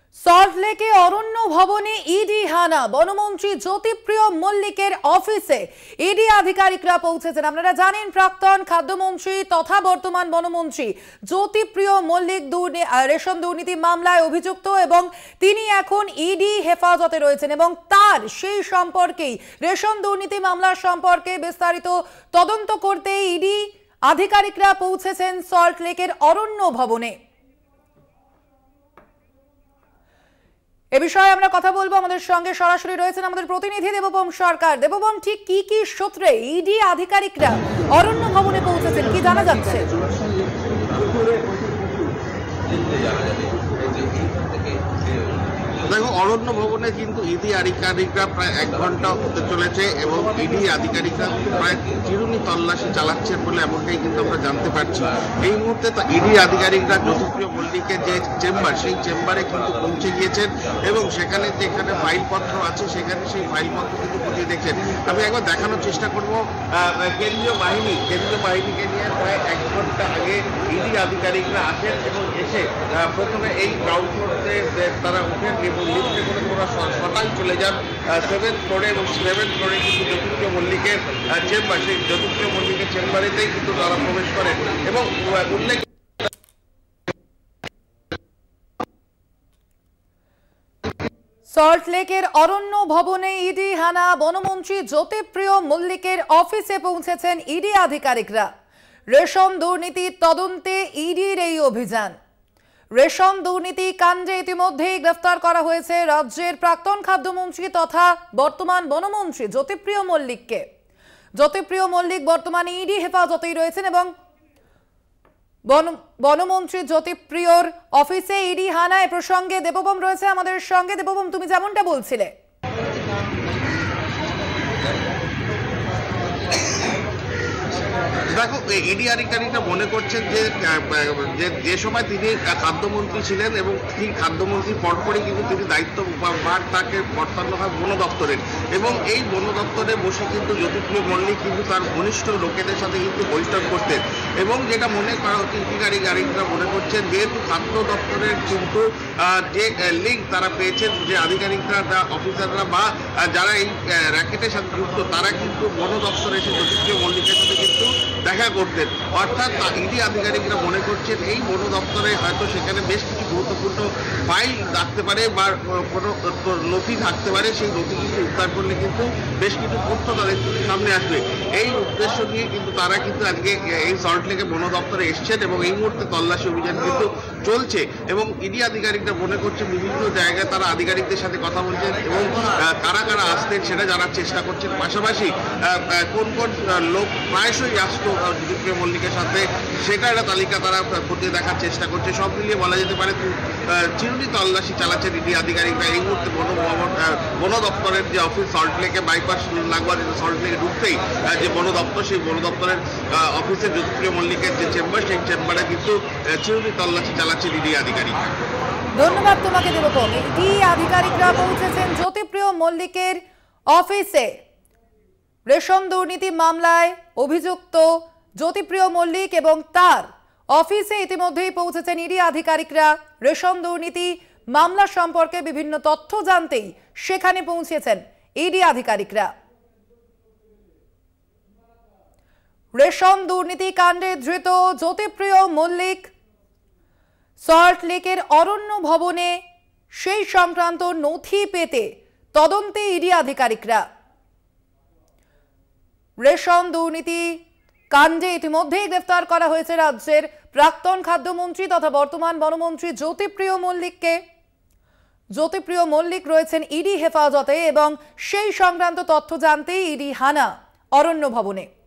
সল্টলেকে অরণ্য ভবনে ইডি হানা। বনমন্ত্রী জ্যোতিপ্রিয় মল্লিকের অফিসে ইডি আধিকারিকরা পৌঁছেছেন। আপনারা জানেন প্রাক্তন খাদ্যমন্ত্রী তথা বর্তমান বনমন্ত্রী জ্যোতিপ্রিয় মল্লিক রেশন দুর্নীতি মামলায় অভিযুক্ত এবং তিনি এখন ইডি হেফাজতে রয়েছেন এবং তার সেই সম্পর্কেই রেশন দুর্নীতি মামলার সম্পর্কে বিস্তারিত তদন্ত করতে ইডি আধিকারিকরা পৌঁছেছেন সল্টলেকের অরণ্য ভবনে। এ বিষয়ে আমরা কথা বলবো, আমাদের সঙ্গে সরাসরি রয়েছেন আমাদের প্রতিনিধি দেববম সরকার। দেববম, ঠিক কি কি সূত্রে ইডি আধিকারিকরা অরণ্য ভবনে পৌঁছেছেন, কি জানা যাচ্ছে? দেখো, অরণ্য ভবনে কিন্তু ইডি আধিকারিকরা প্রায় 1 ঘন্টা হতে চলেছে এবং ইডি আধিকারিকরা প্রায় চিরুনি তল্লাশি চালাচ্ছেন বলে এমনটাই কিন্তু আমরা জানতে পারছি। এই মুহূর্তে ইডি আধিকারিকরা জ্যোতিপ্রিয় মল্লিকের যে চেম্বার, সেই চেম্বারে কিন্তু পৌঁছে গিয়েছেন এবং সেখানে যেখানে ফাইলপত্র আছে সেখানে সেই ফাইলপত্র কিন্তু খতিয়ে দেখছেন। আমি একবার দেখানোর চেষ্টা করব। কেন্দ্রীয় বাহিনীকে নিয়ে প্রায় 1 ঘন্টা আগে ইডি আধিকারিকরা আসেন এবং এসে প্রথমে এই গ্রাউন্ড ফ্লোরে তারা উঠেন এবং লিফটে করে ওরা সকাল চলে যান 7th ফ্লোরে এবং 7th ফ্লোরে কিন্তু জ্যোতিপ্রিয় মল্লিকের চেম্বার, সেই জ্যোতিপ্রিয় মল্লিকের চেম্বারেতেই কিন্তু তারা প্রবেশ করেন এবং উল্লেখ সল্টলেকের অরণ্য ভবনে ইডি হানা। বনমন্ত্রী জ্যোতিপ্রিয় মল্লিকের অফিসে পৌঁছেছেন ইডি আধিকারিকরা। রেশন দুর্নীতি তদন্তে ইডির এই অভিযান। রেশন দুর্নীতি কাণ্ডে ইতিমধ্যেই গ্রেফতার করা হয়েছে রাজ্যের প্রাক্তন খাদ্যমন্ত্রী তথা বর্তমান বনমন্ত্রী জ্যোতিপ্রিয় মল্লিককে। জ্যোতিপ্রিয় মল্লিক বর্তমানে ইডি হেফাজতেই রয়েছেন এবং বনমন্ত্রী জ্যোতিপ্রিয়র অফিসে ইডি হানা। এ প্রসঙ্গে দেববম রয়েছে আমাদের সঙ্গে। দেববম, তুমি যেমনটা বলছিলে, দেখো, ইডি আধিকারিকরা মনে করছেন যে সময় তিনি খাদ্যমন্ত্রী ছিলেন এবং তিনি খাদ্যমন্ত্রীর পরপরই কিন্তু তিনি দায়িত্ব ভার তাকে বর্তানো হয় বন দপ্তরের এবং এই বন দপ্তরে বসে কিন্তু জ্যোতিপ্রিয় মল্লিক কিন্তু তার ঘনিষ্ঠ লোকেদের সাথে কিন্তু বৈঠক করতেন এবং যেটা মনে করা হচ্ছে ইডি আধিকারিকরা মনে করছেন যেহেতু খাদ্য দপ্তরের কিন্তু যে লিঙ্ক তারা পেয়েছেন, যে আধিকারিকরা অফিসাররা বা যারা এই র্যাকেটের সাথে যুক্ত তারা কিন্তু বন দপ্তরে এসে জ্যোতিপ্রিয় মল্লিকের সাথে কিন্তু দেখা করতেন। অর্থাৎ ইডি আধিকারিকরা মনে করছেন এই বন দপ্তরে হয়তো সেখানে বেশ কিছু গুরুত্বপূর্ণ ফাইল থাকতে পারে বা কোনো নথি থাকতে পারে, সেই নথি কিন্তু উদ্ধার করলে কিন্তু বেশ কিছু তথ্য তাদের সামনে আসবে। এই উদ্দেশ্য নিয়ে কিন্তু তারা কিন্তু আজকে এই সল্টলেকে বন দপ্তরে এসছেন এবং এই মুহূর্তে তল্লাশি অভিযান কিন্তু চলছে এবং ইডি আধিকারিকরা মনে করছেন বিভিন্ন জায়গায় তারা আধিকারিকদের সাথে কথা বলছেন এবং কারা কারা আসতেন সেটা জানার চেষ্টা করছেন। পাশাপাশি কোন কোন লোক প্রায়শই আসতো জ্যোতিপ্রিয় মল্লিকের সাথে সেটা একটা তালিকা তারা খতিয়ে দেখার চেষ্টা করছে। সব মিলিয়ে বলা যেতে পারে চিরুনি তল্লাশি চালাচ্ছেন ইডি আধিকারিকরা। এই মুহূর্তে বন দপ্তরের যে অফিস সল্টলেকে বাইপাস লাগোয়া সল্টলেকে ঢুকতেই যে বন দপ্তর, সেই বন দপ্তরের অফিসে জ্যোতিপ্রিয় মল্লিকের যে চেম্বার, সেই চেম্বারে কিন্তু চিরুনি তল্লাশি চালাচ্ছেন ইডি আধিকারিকরা। ধন্যবাদ তোমাকে দেববম। ইডি আধিকারিকরা পৌঁছেছেন জ্যোতিপ্রিয় মল্লিকের অফিসে। রেশন দুর্নীতি মামলায় অভিযুক্ত জ্যোতিপ্রিয় মল্লিক এবং তার অফিসে ইতিমধ্যেই পৌঁছেছেন ইডি আধিকারিকরা। রেশন দুর্নীতি মামলা সম্পর্কে বিভিন্ন তথ্য জানতেই সেখানে পৌঁছেছেন ইডি আধিকারিকরা। রেশন দুর্নীতি কাণ্ডে ধৃত জ্যোতিপ্রিয় মল্লিক সল্টলেকের অরণ্য ভবনে সেই সংক্রান্ত নথি পেতে তদন্তে ইডি আধিকারিকরা। রেশন দুর্নীতি কাণ্ডে ইতিমধ্যেই গ্রেফতার করা হয়েছে রাজ্যের প্রাক্তন খাদ্যমন্ত্রী তথা বর্তমান বনমন্ত্রী জ্যোতিপ্রিয় মল্লিককে। জ্যোতিপ্রিয় মল্লিক রয়েছেন ইডি হেফাজতে এবং সেই সংক্রান্ত তথ্য জানতেই ইডি হানা অরণ্য ভবনে।